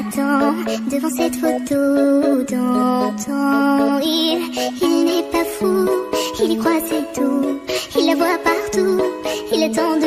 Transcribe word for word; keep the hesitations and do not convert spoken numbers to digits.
m'attend devant cette photo d'antan. Il, il n'est pas fou, il y croit c'est tout. Il la voit partout, il attend de